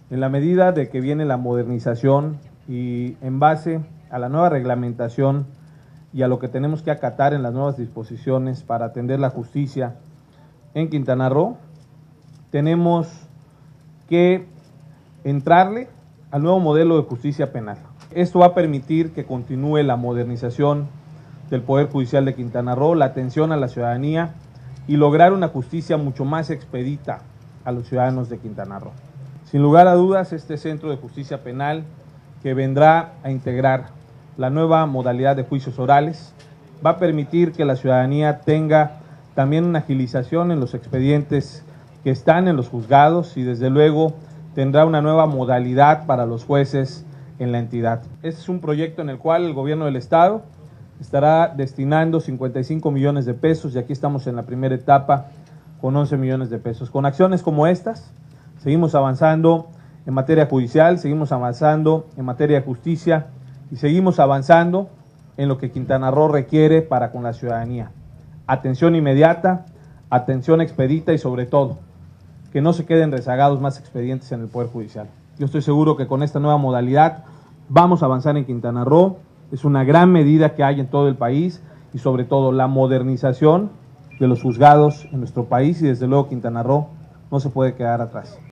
En la medida de que viene la modernización y en base a la nueva reglamentación y a lo que tenemos que acatar en las nuevas disposiciones para atender la justicia en Quintana Roo, tenemos que entrarle al nuevo modelo de justicia penal. Esto va a permitir que continúe la modernización del Poder Judicial de Quintana Roo, la atención a la ciudadanía y lograr una justicia mucho más expedita a los ciudadanos de Quintana Roo. Sin lugar a dudas, este centro de justicia penal que vendrá a integrar la nueva modalidad de juicios orales va a permitir que la ciudadanía tenga también una agilización en los expedientes que están en los juzgados y desde luego tendrá una nueva modalidad para los jueces en la entidad. Este es un proyecto en el cual el gobierno del estado estará destinando 55 millones de pesos y aquí estamos en la primera etapa con 11 millones de pesos. Con acciones como estas, seguimos avanzando en materia judicial, seguimos avanzando en materia de justicia y seguimos avanzando en lo que Quintana Roo requiere para con la ciudadanía. Atención inmediata, atención expedita y sobre todo, que no se queden rezagados más expedientes en el Poder Judicial. Yo estoy seguro que con esta nueva modalidad vamos a avanzar en Quintana Roo. Es una gran medida que hay en todo el país y sobre todo la modernización de los juzgados en nuestro país y desde luego Quintana Roo no se puede quedar atrás.